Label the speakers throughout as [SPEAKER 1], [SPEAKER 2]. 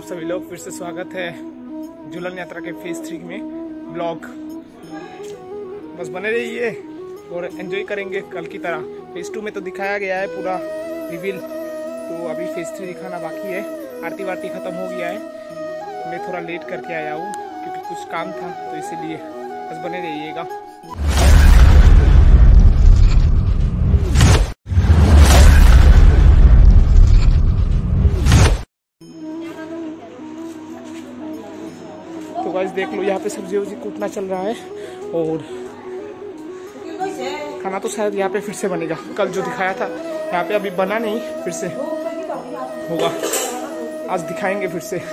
[SPEAKER 1] आप सभी लोग, फिर से स्वागत है झूलन यात्रा के फेज 3 में ब्लॉग। बस बने रहिए और एंजॉय करेंगे कल की तरह। फेज 2 में तो दिखाया गया है पूरा रिवील, तो अभी फेज 3 दिखाना बाकी है। आरती वारती खत्म हो गया है। मैं थोड़ा लेट करके आया हूँ क्योंकि कुछ काम था, तो इसीलिए बस बने रहिएगा। तो गाइस देख लो, यहाँ पे सब्जी वब्जी कूटना चल रहा है और खाना तो शायद यहाँ पे फिर से बनेगा। कल जो दिखाया था यहाँ पे अभी बना नहीं, फिर से होगा। आज दिखाएंगे फिर से।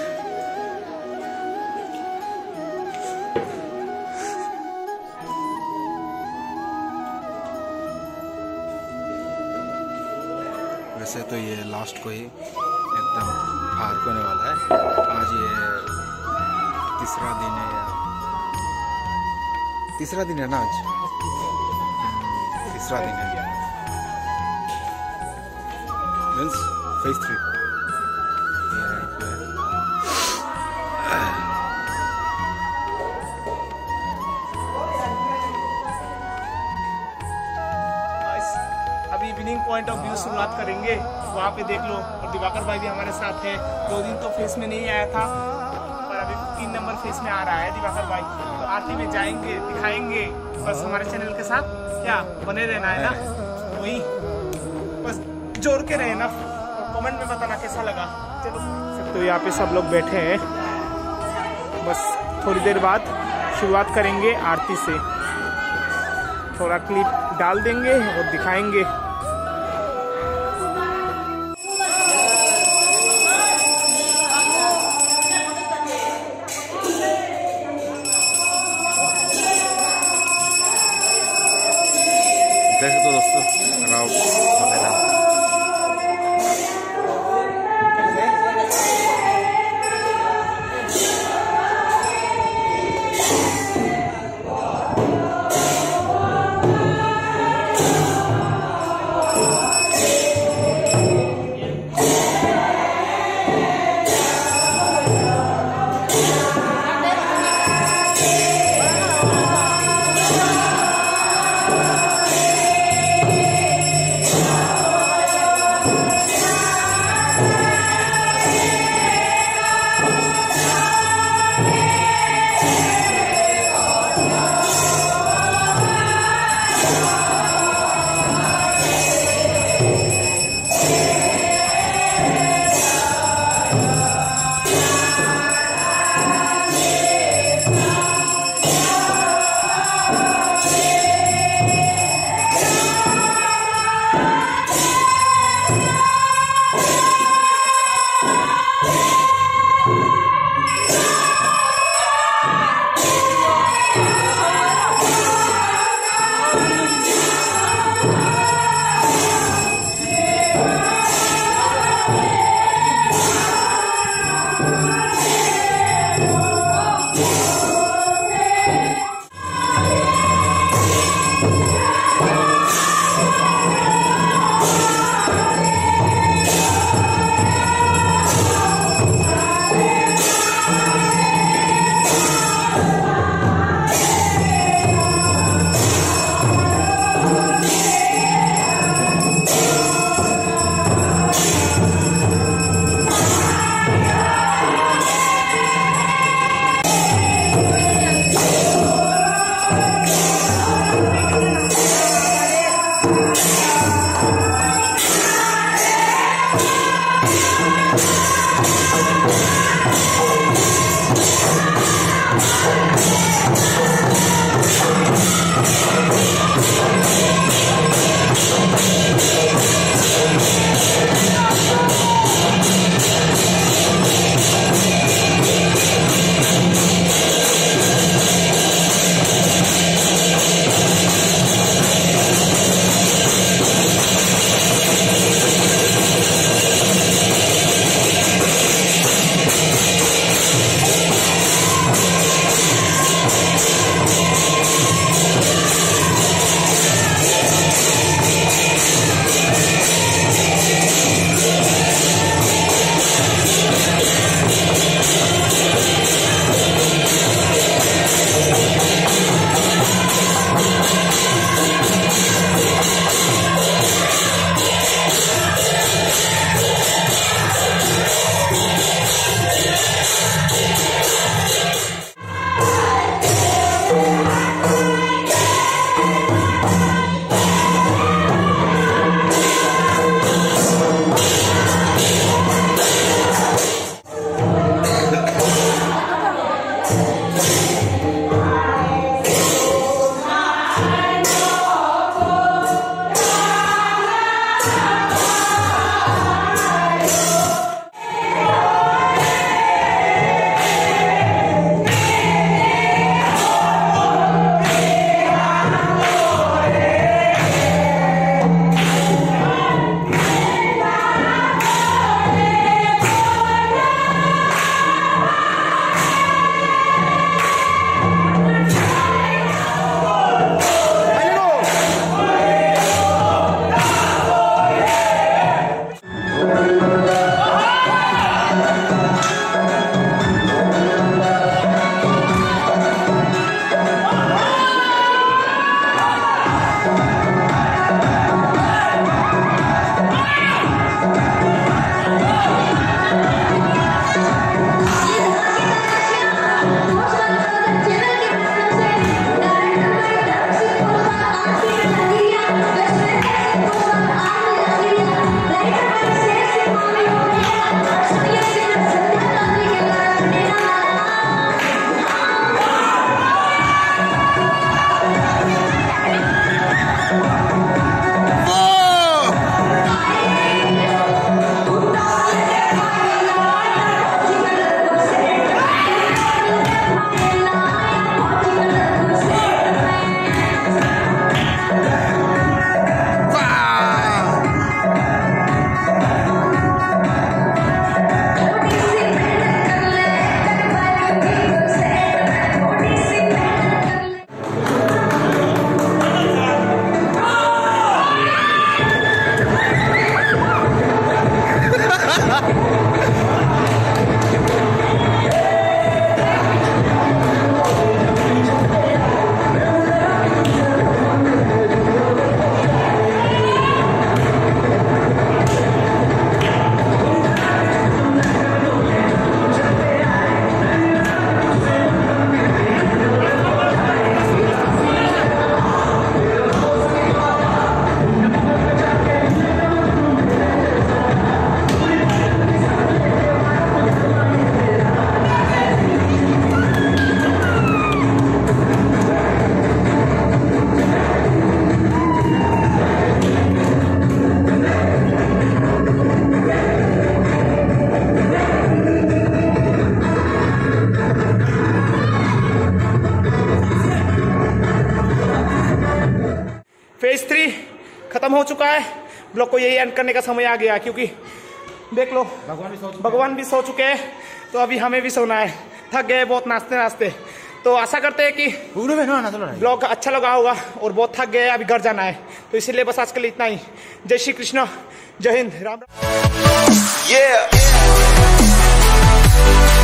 [SPEAKER 2] वैसे तो ये लास्ट को ही एकदम हार होने वाला है। आज ये तीसरा दिन है ना, आज तीसरा दिन है मीन्स फेज 3।
[SPEAKER 1] अभी इवनिंग पॉइंट ऑफ व्यू शुरुआत करेंगे, वहाँ पे देख लो। और दिवाकर भाई भी हमारे साथ है। 2 दिन तो फेस में नहीं आया था, पर अभी 3 नंबर फेस में आ रहा है दिवाकर भाई। तो आरती में जाएंगे, दिखाएंगे। बस हमारे चैनल के साथ क्या बने रहना है ना, वही बस जोड़ के रहे ना। कमेंट में बताना कैसा लगा। चलो, तो यहाँ पे सब लोग बैठे हैं। बस थोड़ी देर बाद शुरुआत करेंगे आरती से। थोड़ा क्लिप डाल देंगे और दिखाएंगे।
[SPEAKER 2] देख दो दोस्तों,
[SPEAKER 1] फेज 3 खत्म हो चुका है। ब्लॉग को यही एंड करने का समय आ गया, क्योंकि देख लो भगवान भी सो चुके हैं, तो अभी हमें भी सोना है। थक गए बहुत नाचते नाचते। तो आशा करते हैं कि ब्लॉग अच्छा लगा होगा, और बहुत थक गए, अभी घर जाना है। तो इसीलिए बस आज के लिए इतना ही। जय श्री कृष्ण, जय हिंद, राम राम।